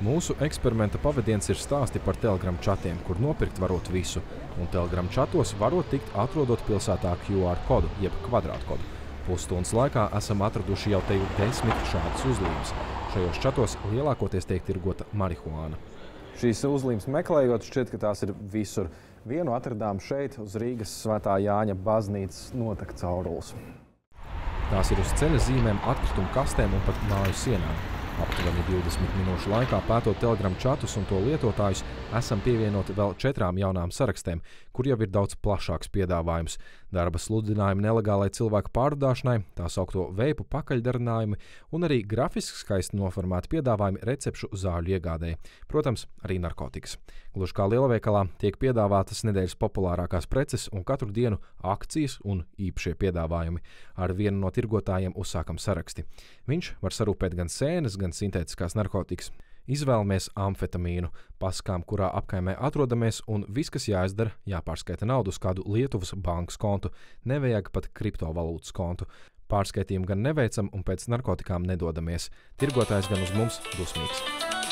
Mūsu eksperimenta pavadiens ir stāsti par Telegram čatiem, kur nopirkt varot visu, un Telegram čatos varot tikt atrodot pilsētā QR kodu, jeb kvadrātkodu. Pusstundas laikā esam atraduši jau teju 10 šādas uzlīmes. Šajos čatos lielākoties tiek tirgota marihuāna. Šīs uzlīmes meklējot, šķiet, ka tās ir visur. Vienu atradām šeit, uz Rīgas Svētā Jāņa baznīcas notek caurules. Tās ir uz ceļa zīmēm, atkritumu kastēm un pat māju sienām. Aptuveni 20 minūšu laikā pētot Telegram čatus un to lietotājus, esam pievienoti vēl 4 jaunām sarakstēm, kur jau ir daudz plašāks piedāvājums. Darba sludinājumi nelegālai cilvēku pārvadāšanai, tā saukto veipu pakaļdarinājumi un arī grafiski skaisti noformēti piedāvājumi recepšu zāļu iegādēji. Protams, arī narkotikas. Gluži kā lielveikalā tiek piedāvātas nedēļas populārākās preces un katru dienu akcijas un īpašie piedāvājumi. Ar vienu no tirgotājiem uzsākam saraksti. Viņš var sarūpēt gan sēnes, gan sintētiskās narkotikas. Izvēlamies amfetamīnu, pasakām, kurā apkaimē atrodamies, un viss, kas jāizdara, jāpārskaita naudu uz kādu Lietuvas bankas kontu, nevajag pat kriptovalūtas kontu. Pārskaitījumu gan neveicam un pēc narkotikām nedodamies. Tirgotājs gan uz mums dusmīgs.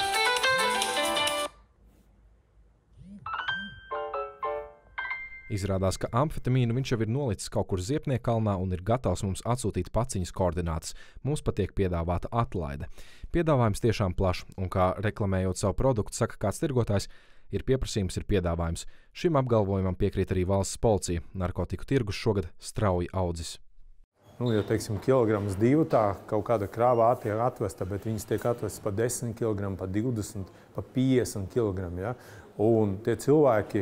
Izrādās, ka amfetamīnu viņš jau ir nolicis kaut kur Ziepniekalnā un ir gatavs mums atsūtīt paciņas koordinātas. Mums pat tiek piedāvāta atlaide. Piedāvājums tiešām plašs, un kā reklamējot savu produktu, saka kāds tirgotājs, ir pieprasījums, ir piedāvājums. Šim apgalvojumam piekrīt arī valsts policija. Narkotiku tirgus šogad strauji audzis. Ja, teiksim, kilograms 2 tā kaut kāda krāvā tiek atvesta, bet viņas tiek atvestas pa 10 kg, pa 20, pa 50 kg. Ja? Un tie cilvēki,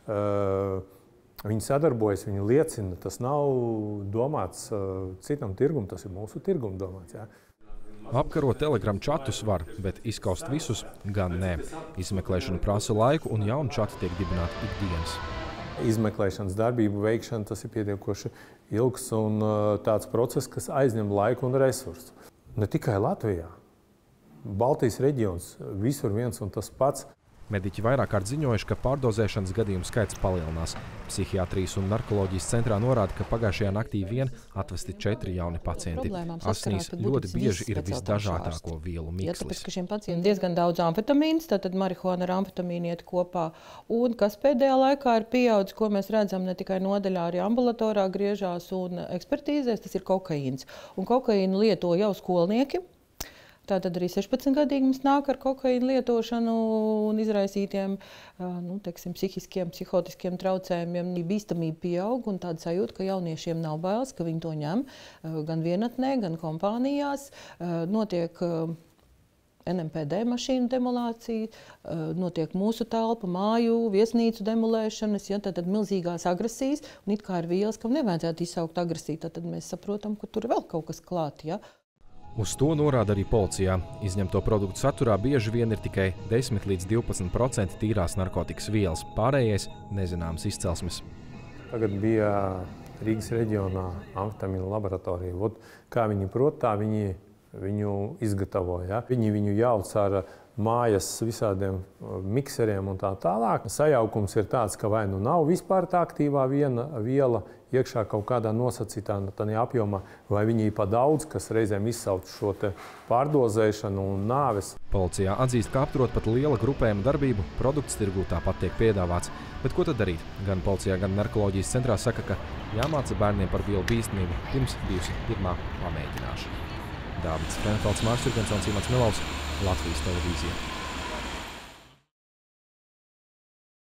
viņi sadarbojas, viņi liecina, tas nav domāts citam tirgum, tas ir mūsu tirgum domāts. Ja? Apkarot Telegram čatus var, bet izskaust visus gan nē. Izmeklēšana prasa laiku un jauni čati tiek dibināti ikdienas. Izmeklēšanas darbību veikšana, tas ir pietiekoši ilgs un tāds process, kas aizņem laiku un resursu. Ne tikai Latvijā. Baltijas reģions visur viens un tas pats. Mediķi vairāk kārt ziņojuši, ka pārdozēšanas gadījumu skaits palielinās. Psihiatrijas un narkoloģijas centrā norāda, ka pagājušajā naktī vien atvesti 4 jauni pacienti. Asinīs ļoti bieži ir visdažādāko vielu mikslis. Tāpēc, ka šiem pacientiem diezgan daudz amfetamīnas, tātad marihuāna ar amfetamīnu iet kopā. Un kas pēdējā laikā ir pieaudzis, ko mēs redzam ne tikai nodaļā, arī ambulatorā griežās un ekspertīzēs, tas ir kokaīns. Un kokaīnu lieto jau skolnieki. Tātad arī 16-gadīgi mums nāk ar kokaīnu lietošanu un izraisītiem psihiskiem, psihotiskiem traucējumiem. Bīstamība pieaug un tāda sajūta, ka jauniešiem nav bailes, ka viņi to ņem gan vienatnē, gan kompānijās. Notiek NMPD mašīnu demolācija, notiek mūsu telpu, māju, viesnīcu demolēšanas, ja, tātad milzīgās agresijas. Un it kā ir vielas, kam nevajadzētu izsaukt agresiju, tad mēs saprotam, ka tur ir vēl kaut kas klāt. Ja. Uz to norāda arī policijā. Izņemto produktu saturā bieži vien ir tikai 10 līdz 12% tīrās narkotikas vielas, pārējais nezināmas izcelsmes. Tagad bija Rīgas reģionā amfetamīna laboratorija. Kā viņi prot, tā viņi viņu izgatavoja. Viņi viņu jauc ar mājas visādiem mikseriem un tā tālāk. Sajaukums ir tāds, ka vai nu nav vispār tā aktīvā viena viela iekšā kaut kādā nosacītā apjomā, vai viņi ir pa daudz, kas reizēm izsauc šo te pārdozēšanu un nāves. Policijā atzīst, ka apturot pat liela grupējuma darbību, produkts tirgū tāpat tiek piedāvāts. Bet ko tad darīt? Gan policijā, gan narkoloģijas centrā saka, ka jāmāca bērniem par vielu bīstamību pirms bijusi pirmā pamēģināšana. Dāvids Frenfelds, Mārcis Jurgensons, Imants Milovs, Latvijas televīzija.